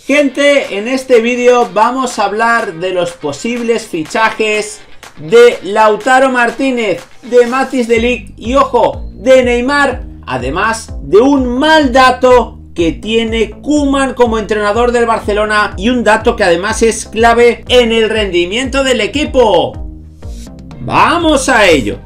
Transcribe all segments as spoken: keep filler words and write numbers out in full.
Gente, en este vídeo vamos a hablar de los posibles fichajes de Lautaro Martínez, de Matthijs de Ligt y, ojo, de Neymar, además de un mal dato que tiene Koeman como entrenador del Barcelona y un dato que además es clave en el rendimiento del equipo. ¡Vamos a ello!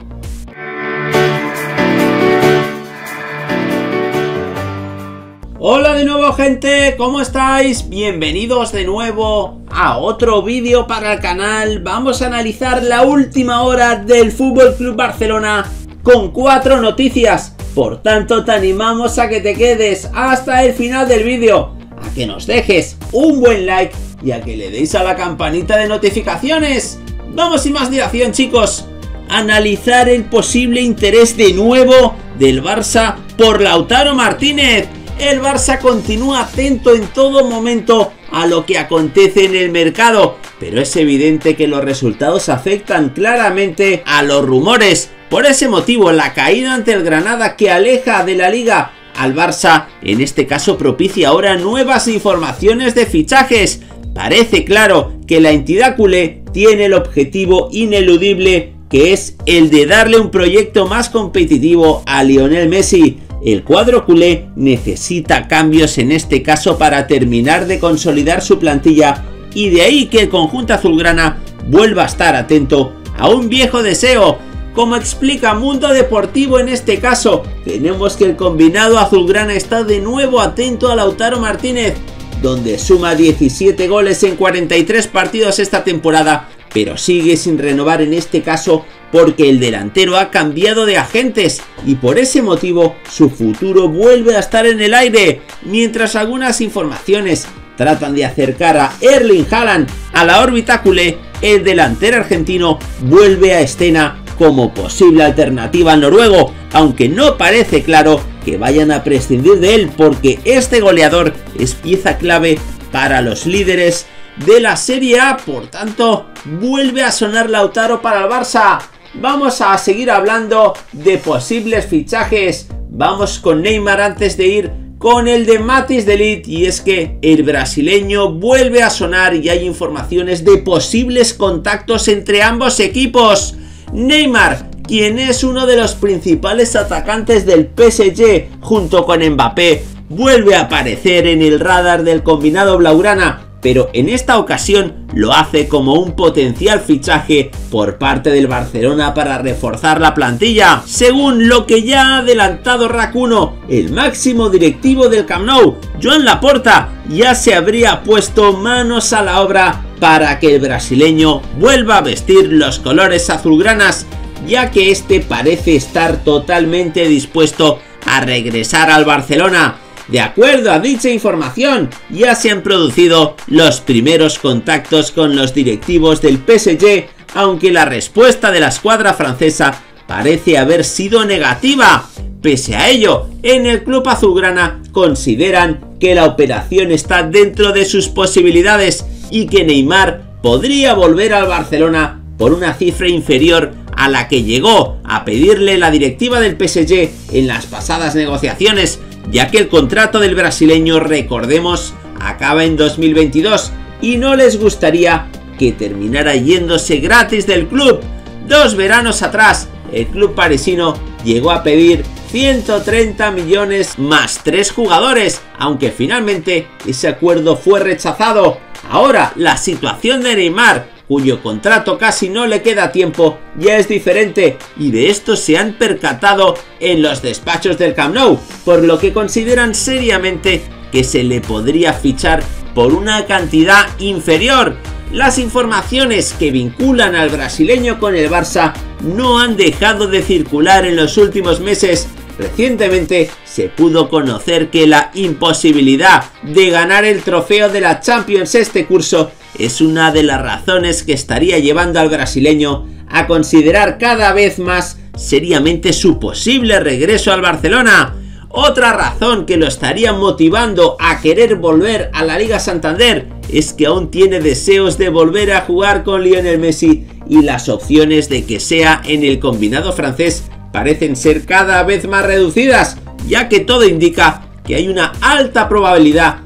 Hola de nuevo, gente, ¿cómo estáis? Bienvenidos de nuevo a otro vídeo para el canal. Vamos a analizar la última hora del F C Barcelona con cuatro noticias. Por tanto, te animamos a que te quedes hasta el final del vídeo, a que nos dejes un buen like y a que le deis a la campanita de notificaciones. Vamos sin más dilación, chicos, a analizar el posible interés de nuevo del Barça por Lautaro Martínez. El Barça continúa atento en todo momento a lo que acontece en el mercado, pero es evidente que los resultados afectan claramente a los rumores. Por ese motivo, la caída ante el Granada, que aleja de la Liga al Barça, en este caso propicia ahora nuevas informaciones de fichajes. Parece claro que la entidad culé tiene el objetivo ineludible, que es el de darle un proyecto más competitivo a Lionel Messi. El cuadro culé necesita cambios en este caso para terminar de consolidar su plantilla, y de ahí que el conjunto azulgrana vuelva a estar atento a un viejo deseo. Como explica Mundo Deportivo en este caso, tenemos que el combinado azulgrana está de nuevo atento a Lautaro Martínez, donde suma diecisiete goles en cuarenta y tres partidos esta temporada, pero sigue sin renovar en este caso porque el delantero ha cambiado de agentes y por ese motivo su futuro vuelve a estar en el aire, mientras algunas informaciones tratan de acercar a Erling Haaland a la órbita culé. El delantero argentino vuelve a escena como posible alternativa al noruego, aunque no parece claro que vayan a prescindir de él, porque este goleador es pieza clave para los líderes de la Serie A. Por tanto, vuelve a sonar Lautaro para el Barça. Vamos a seguir hablando de posibles fichajes. Vamos con Neymar antes de ir con el de Matthijs de Ligt, y es que el brasileño vuelve a sonar y hay informaciones de posibles contactos entre ambos equipos. Neymar, quien es uno de los principales atacantes del P S G junto con Mbappé, vuelve a aparecer en el radar del combinado blaugrana, pero en esta ocasión lo hace como un potencial fichaje por parte del Barcelona para reforzar la plantilla. Según lo que ya ha adelantado Rack uno, el máximo directivo del Camp Nou, Joan Laporta, ya se habría puesto manos a la obra para que el brasileño vuelva a vestir los colores azulgranas, ya que este parece estar totalmente dispuesto a regresar al Barcelona. De acuerdo a dicha información, ya se han producido los primeros contactos con los directivos del P S G, aunque la respuesta de la escuadra francesa parece haber sido negativa. Pese a ello, en el club azulgrana consideran que la operación está dentro de sus posibilidades y que Neymar podría volver al Barcelona por una cifra inferior a la que llegó a pedirle la directiva del P S G en las pasadas negociaciones, ya que el contrato del brasileño, recordemos, acaba en dos mil veintidós y no les gustaría que terminara yéndose gratis del club. Dos veranos atrás, el club parisino llegó a pedir ciento treinta millones más tres jugadores, aunque finalmente ese acuerdo fue rechazado. Ahora, la situación de Neymar, cuyo contrato casi no le queda tiempo, ya es diferente, y de esto se han percatado en los despachos del Camp Nou, por lo que consideran seriamente que se le podría fichar por una cantidad inferior. Las informaciones que vinculan al brasileño con el Barça no han dejado de circular en los últimos meses. Recientemente se pudo conocer que la imposibilidad de ganar el trofeo de la Champions este curso es una de las razones que estaría llevando al brasileño a considerar cada vez más seriamente su posible regreso al Barcelona. Otra razón que lo estaría motivando a querer volver a la Liga Santander es que aún tiene deseos de volver a jugar con Lionel Messi, y las opciones de que sea en el combinado francés parecen ser cada vez más reducidas, ya que todo indica que hay una alta probabilidad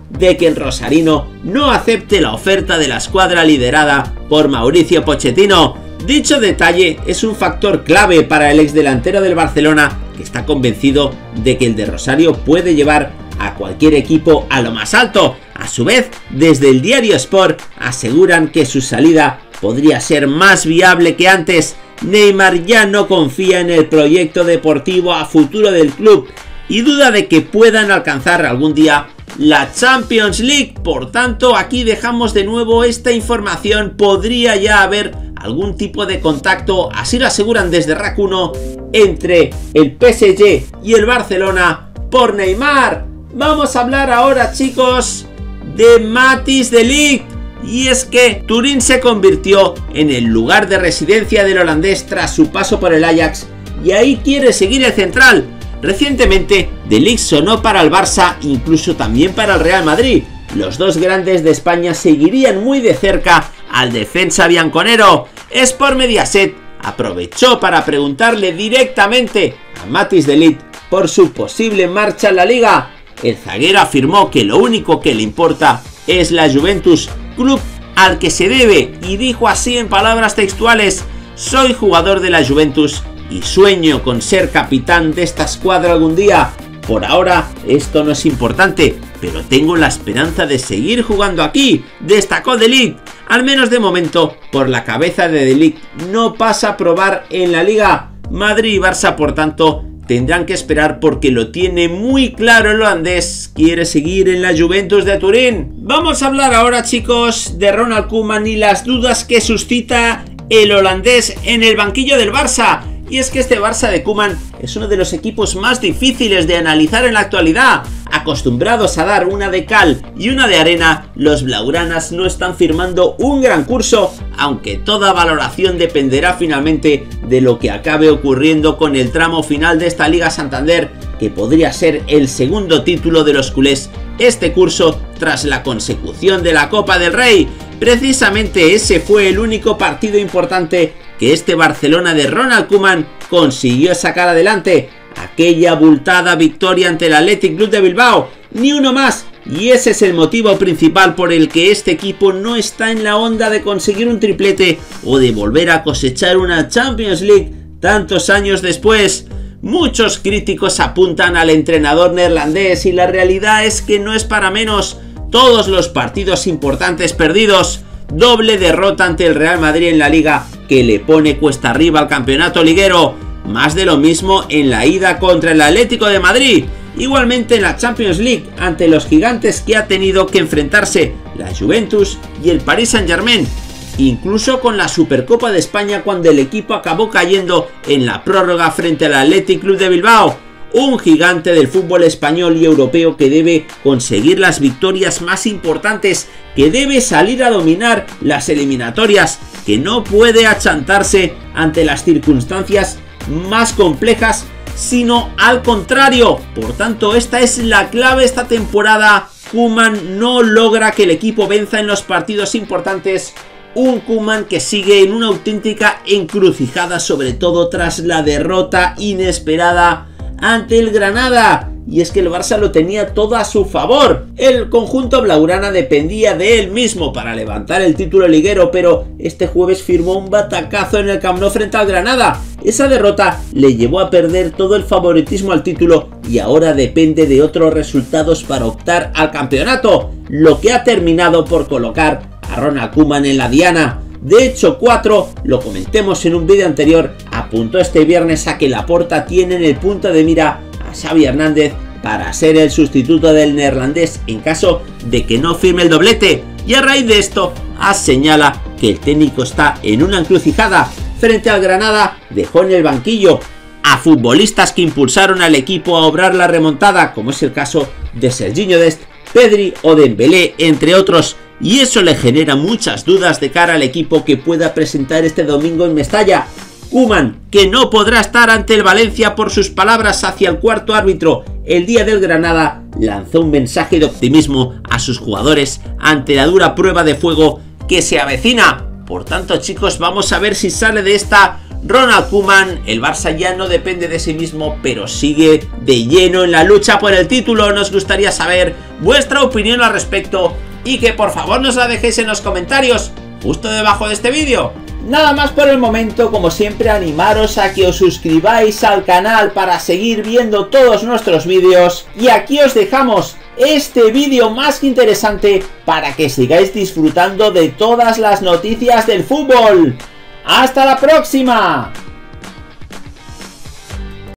de que el rosarino no acepte la oferta de la escuadra liderada por Mauricio Pochettino. Dicho detalle es un factor clave para el exdelantero del Barcelona, que está convencido de que el de Rosario puede llevar a cualquier equipo a lo más alto. A su vez, desde el diario Sport aseguran que su salida podría ser más viable que antes. Neymar ya no confía en el proyecto deportivo a futuro del club y duda de que puedan alcanzar algún día la Champions League. Por tanto, aquí dejamos de nuevo esta información. Podría ya haber algún tipo de contacto, así lo aseguran desde RAC uno, entre el P S G y el Barcelona por Neymar. Vamos a hablar ahora, chicos, de Matthijs de Ligt. Y es que Turín se convirtió en el lugar de residencia del holandés tras su paso por el Ajax, y ahí quiere seguir el central. Recientemente, De Ligt sonó para el Barça, incluso también para el Real Madrid. Los dos grandes de España seguirían muy de cerca al defensa bianconero. Sport Mediaset aprovechó para preguntarle directamente a Matthijs de Ligt por su posible marcha en la liga. El zaguero afirmó que lo único que le importa es la Juventus, club al que se debe, y dijo así en palabras textuales: soy jugador de la Juventus y sueño con ser capitán de esta escuadra algún día. Por ahora esto no es importante, pero tengo la esperanza de seguir jugando aquí, destacó De Ligt. Al menos de momento, por la cabeza de De Ligt no pasa a probar en la liga. Madrid y Barça, por tanto, tendrán que esperar, porque lo tiene muy claro el holandés, quiere seguir en la Juventus de Turín. Vamos a hablar ahora, chicos, de Ronald Koeman y las dudas que suscita el holandés en el banquillo del Barça. Y es que este Barça de Koeman es uno de los equipos más difíciles de analizar en la actualidad. Acostumbrados a dar una de cal y una de arena, los blaugranas no están firmando un gran curso, aunque toda valoración dependerá finalmente de lo que acabe ocurriendo con el tramo final de esta Liga Santander, que podría ser el segundo título de los culés este curso tras la consecución de la Copa del Rey. Precisamente ese fue el único partido importante que este Barcelona de Ronald Koeman consiguió sacar adelante, aquella abultada victoria ante el Athletic Club de Bilbao, ni uno más, y ese es el motivo principal por el que este equipo no está en la onda de conseguir un triplete o de volver a cosechar una Champions League tantos años después. Muchos críticos apuntan al entrenador neerlandés y la realidad es que no es para menos. Todos los partidos importantes perdidos, doble derrota ante el Real Madrid en la Liga que le pone cuesta arriba al campeonato liguero, más de lo mismo en la ida contra el Atlético de Madrid, igualmente en la Champions League ante los gigantes que ha tenido que enfrentarse la Juventus y el Paris Saint-Germain, incluso con la Supercopa de España cuando el equipo acabó cayendo en la prórroga frente al Athletic Club de Bilbao. Un gigante del fútbol español y europeo que debe conseguir las victorias más importantes, que debe salir a dominar las eliminatorias, que no puede achantarse ante las circunstancias más complejas, sino al contrario. Por tanto, esta es la clave esta temporada. Koeman no logra que el equipo venza en los partidos importantes. Un Koeman que sigue en una auténtica encrucijada, sobre todo tras la derrota inesperada ante el Granada. Y es que el Barça lo tenía todo a su favor. El conjunto blaugrana dependía de él mismo para levantar el título liguero, pero este jueves firmó un batacazo en el Camp Nou frente al Granada. Esa derrota le llevó a perder todo el favoritismo al título y ahora depende de otros resultados para optar al campeonato, lo que ha terminado por colocar a Ronald Koeman en la diana. De hecho, cuatro, lo comentemos en un vídeo anterior, apuntó este viernes a que Laporta tiene en el punto de mira a Xavi Hernández para ser el sustituto del neerlandés en caso de que no firme el doblete, y a raíz de esto señala que el técnico está en una encrucijada. Frente al Granada dejó en el banquillo a futbolistas que impulsaron al equipo a obrar la remontada, como es el caso de Serginho Dest, Pedri o Dembélé, entre otros, y eso le genera muchas dudas de cara al equipo que pueda presentar este domingo en Mestalla. Koeman, que no podrá estar ante el Valencia por sus palabras hacia el cuarto árbitro el día del Granada, lanzó un mensaje de optimismo a sus jugadores ante la dura prueba de fuego que se avecina. Por tanto, chicos, vamos a ver si sale de esta Ronald Koeman, el Barça ya no depende de sí mismo, pero sigue de lleno en la lucha por el título. Nos gustaría saber vuestra opinión al respecto y que por favor nos la dejéis en los comentarios justo debajo de este vídeo. Nada más por el momento, como siempre animaros a que os suscribáis al canal para seguir viendo todos nuestros vídeos, y aquí os dejamos este vídeo más que interesante para que sigáis disfrutando de todas las noticias del fútbol. ¡Hasta la próxima!